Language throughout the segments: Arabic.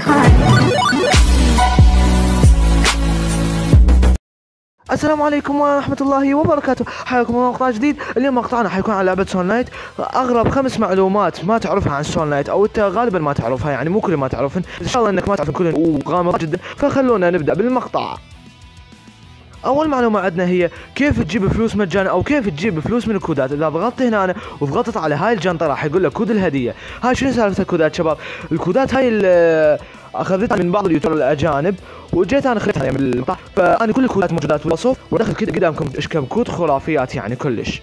السلام عليكم ورحمة الله وبركاته، حياكم الله مقطع جديد. اليوم مقطعنا حيكون عن لعبة سول نايت. اغرب 5 معلومات ما تعرفها عن سول نايت، او انت غالبا ما تعرفها، يعني مو كل ما تعرفن، ان شاء الله انك ما تعرفن كلن وغامض جدا. فخلونا نبدأ بالمقطع. اول معلومة عندنا هي كيف تجيب فلوس مجانا، او كيف تجيب فلوس من الكودات. اذا ضغطت هنا وضغطت على هاي الجنطة راح يقول لك كود الهدية. هاي شنو سالفة الكودات شباب؟ الكودات هاي اللي اخذتها من بعض اليوتيوبر الاجانب، وجيت انا خذيتها من المقطع. فانا كل الكودات موجودات بالوصف، ودخل كده قدامكم اشكال كود خرافيات يعني كلش.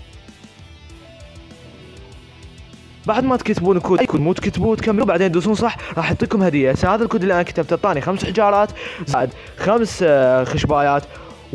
بعد ما تكتبون الكود، اي كود مو تكتبوه تكملوا بعدين تدوسون صح راح يعطيكم هديه. هذا الكود اللي انا كتبته اعطاني 5 حجارات زائد 5 خشبايات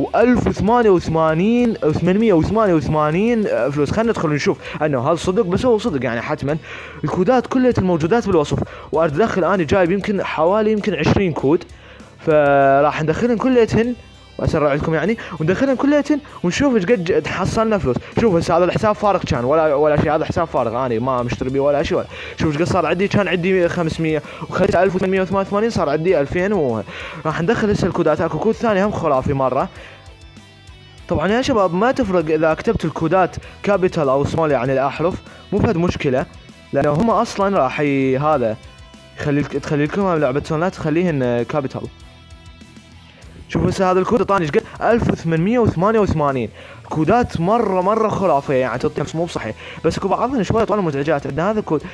و888 فلوس. خلينا ندخل نشوف انه هذا صدق، بس هو صدق يعني حتما. الكودات كلها الموجودات بالوصف، وادخل انا جايب يمكن حوالي 20 كود، فراح ندخلهم كليتهن واسرع لكم يعني، وندخلهم كليتهن ونشوف ايش قد حصلنا فلوس. شوف هسه هذا الحساب فارغ كان ولا شيء، هذا حساب فارغ انا ما مشتري بيه ولا شيء. شوف ايش قد صار عندي، كان عندي 500 وخليت 1888 صار عندي 2000 راح ندخل هسه الكودات. اكو كود ثاني هم خرافي مره. طبعا يا شباب ما تفرق اذا كتبت الكودات كابيتال او سمول يعني الاحرف، مو فد مشكله، لانه هم اصلا راح هذا تخلي لكم لعبه سول نايت تخليهن كابيتال. شوفوا هسه هذا الكود اعطاني ايش قد 1888. كودات مره خرافيه يعني تعطي مو بصحيح، بس اكو بعضهم شويه طول مزعجات. عندنا هذا الكود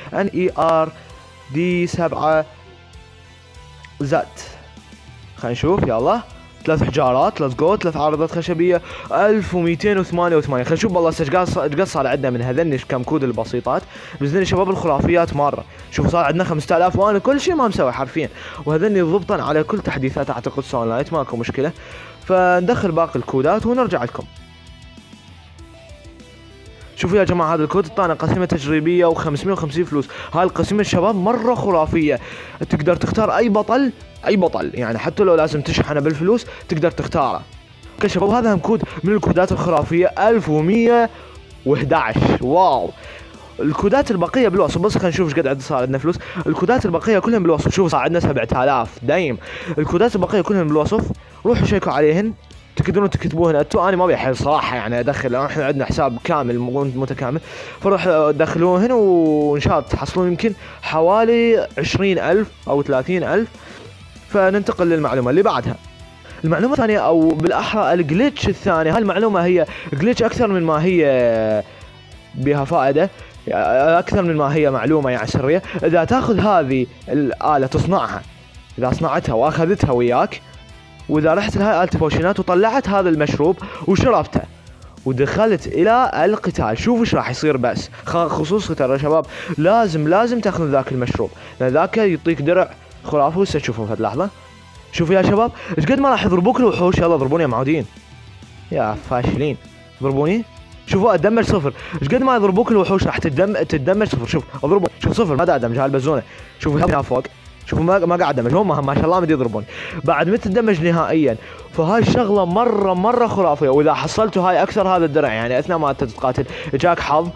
NERD7 زد. خلينا نشوف يلا 3 حجارات ليتس جو، 3 عارضات خشبيه 1288. خلينا نشوف والله ايش قد صار عندنا من هذني كم كود البسيطات. بزني شباب الخرافيات مره. شوف صار عندنا 5000 وانا كل شيء ما مسوي حرفيا، وهذني ضبطا على كل تحديثات اعتقد سول نايت، ماكو مشكله. فندخل باقي الكودات ونرجع لكم. شوفوا يا جماعه هذا الكود اعطانا قسيمه تجريبيه و550 فلوس. هاي القسيمه الشباب مره خرافيه، تقدر تختار اي بطل يعني، حتى لو لازم تشحنه بالفلوس تقدر تختاره. اوكي شباب هذا هم كود من الكودات الخرافيه 1111. واو. الكودات البقيه بالوصف، بس خلينا نشوف ايش قد صار عندنا فلوس. الكودات البقيه كلهم بالوصف. شوف صار عندنا 7000 دايم. الكودات البقيه كلهم بالوصف، روحوا شيكوا عليهن، تقدرون تكتبوهن انتو. انا ما بيحل صراحه يعني ادخل، لان احنا عندنا حساب كامل متكامل، فروح دخلوهن وان شاء الله تحصلون يمكن حوالي 20000 او 30000. فننتقل للمعلومه اللي بعدها. المعلومه الثانيه او بالاحرى الجليتش الثاني. هاي المعلومه هي جليتش اكثر من ما هي بها فائده، اكثر من ما هي معلومه يعني سريه. اذا تاخذ هذه الاله تصنعها، اذا صنعتها واخذتها وياك، واذا رحت لهاي آلة البوشينات وطلعت هذا المشروب وشربته ودخلت الى القتال، شوف ايش راح يصير. بس خصوصا ترى يا شباب لازم تاخذ ذاك المشروب، لان ذاك يعطيك درع خرافي. هسه تشوفوا في لحظه. شوفوا يا شباب ايش قد ما راح يضربوك الوحوش. يلا ضربوني يا معودين يا فاشلين، ضربوني. شوفوا اتدمج 0. ايش قد ما يضربوك الوحوش راح تدمج 0. شوف اضربوا، شوف 0 ما دا ادمج. هاي البزونه شوفوا هنا فوق، شوفوا ما قاعد ادمج. هم ما شاء الله مدي يضربوني بعد ما تدمج نهائيا. فهاي الشغله مره خرافيه. واذا حصلتوا هاي اكثر هذا الدرع يعني اثناء ما تتقاتل جاك حظ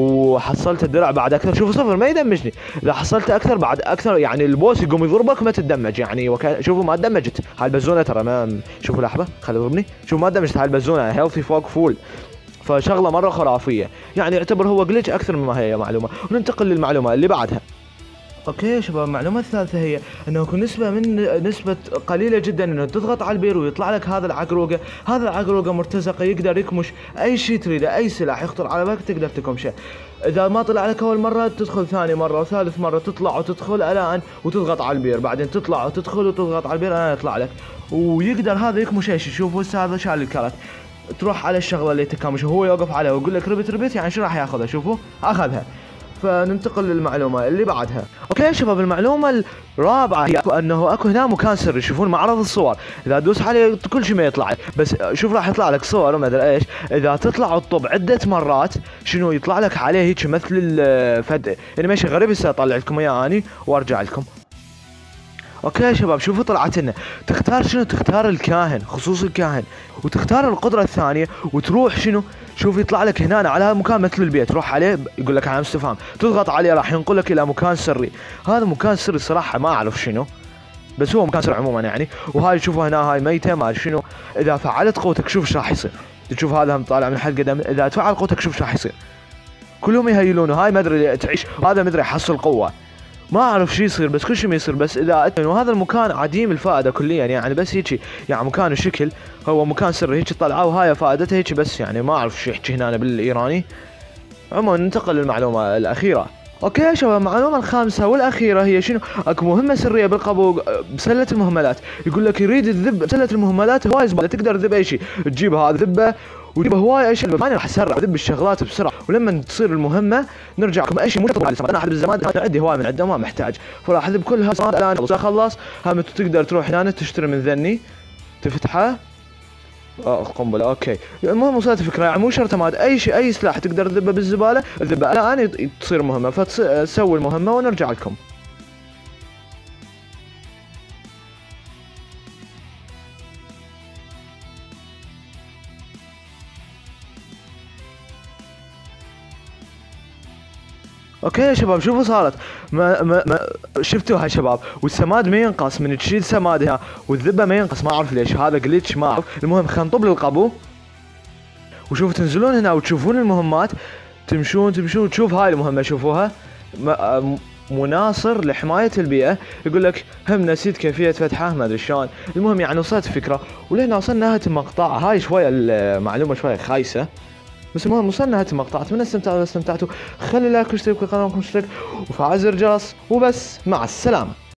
وحصلت الدرع بعد اكثر، شوفوا 0 ما يدمجني. اذا حصلت اكثر بعد اكثر يعني البوس يقوم يضربك ما تدمج يعني شوفوا ما دمجت. هاي البزونه ترى ما، شوفوا لحظه خلي يضربني، شوفوا ما دمجت. هاي البزونه هيلثي فوق فول. فشغله مره خرافيه يعني، يعتبر هو جليتش اكثر مما هي معلومه. وننتقل للمعلومه اللي بعدها. اوكي يا شباب المعلومه الثالثه هي انه يكون نسبه قليله جدا انه تضغط على البير ويطلع لك هذا العقروقه. هذا العقروقه مرتزقه يقدر يكمش اي شيء تريده، اي سلاح يخطر على بالك تقدر تكمشه. اذا ما طلع لك اول مره تدخل ثاني مره وثالث مره، تطلع وتدخل الان وتضغط على البير، بعدين تطلع وتدخل وتضغط على البير الان يطلع لك. ويقدر هذا يكمش اي شيء. شوفوا هسه هذا شال الكرت، تروح على الشغله اللي تكامشه هو يوقف عليها ويقول لك ربت يعني شو راح ياخذها. شوفوا اخذها. فننتقل للمعلومه اللي بعدها. اوكي يا شباب المعلومه الرابعه هي انه اكو هنا مكان سري. شوفون معرض الصور، اذا تدوس عليه كل شيء ما يطلع، بس شوف راح يطلع لك صور وما ادري ايش. اذا تطلع الطب عده مرات شنو يطلع لك عليه هيك مثل الفد انيميشن غريب. هسه اطلع لكم اياه اني وارجع لكم. اوكي يا شباب شوفوا طلعت لنا تختار شنو، تختار الكاهن، خصوص الكاهن، وتختار القدره الثانيه وتروح شنو. شوف يطلع لك هنا على مكان مثل البيت، روح عليه يقول لك علامه استفهام، تضغط عليه راح ينقلك الى مكان سري. هذا مكان سري صراحه ما اعرف شنو، بس هو مكان سر عموما يعني. وهاي تشوفوا هنا هاي ميته ما ادري شنو. اذا فعلت قوتك شوف ايش راح يصير. تشوف هذا هم طالع من الحلقه دم. اذا تفعل قوتك شوف ايش راح يصير. كلهم يهيلونه. هاي ما ادري تعيش، هذا ما ادري يحصل قوه، ما اعرف شو يصير، بس كل شيء ما يصير. بس اذا وهذا المكان عديم الفائده كليا يعني، بس هيك يعني مكان الشكل هو مكان سري هيك طلعوا، وهاي فائدته هيك بس يعني. ما اعرف شو يحكي هنا بالايراني. عموما ننتقل للمعلومه الاخيره. اوكي يا شباب، المعلومه الخامسه والاخيره هي شنو؟ اكو مهمه سريه بالقبو بسله المهملات. يقول لك يريد الذب بسله المهملات هواي زباله، تقدر تذب اي شيء، تجيب هذا ذبه وتجيب هواي اشياء. انا راح اسرع اذب الشغلات بسرعه، ولما تصير المهمه نرجع لكم اي شيء مو على الزمان. انا احد بالزمان عندي هواي من عنده ما محتاج، فراح اذب كل هالزمان الان اخلص. هم تقدر تروح هنا تشتري من ذني تفتحه. قنبله اوكي. المهم وصلت الفكره يعني، مو شرط ماد اي شيء، اي سلاح تقدر تذبه بالزباله تذبه الان تصير مهمه، فتسوي المهمه ونرجع لكم. اوكي يا شباب شوفوا صارت ما شفتوها يا شباب، والسماد ما ينقص من تشيل سماد هنا، والذبه ما ينقص. ما اعرف ليش هذا جليتش ما اعرف. المهم خلينا نطب للقبو وشوفوا تنزلون هنا وتشوفون المهمات، تمشون تشوف هاي المهمه شوفوها. مناصر لحمايه البيئه. يقول لك هم نسيت كيفيه فتحه ما ادري شلون. المهم يعني وصلت الفكره، ولهنا وصلنا نهايه المقطع. هاي شويه المعلومه شويه خايسه، بس المهم وصلنا نهايه المقطع. اتمنى استمتعتوا. خلي لايك واشترك بالقناه مشترك وفعل زر الجرس وبس. مع السلامه.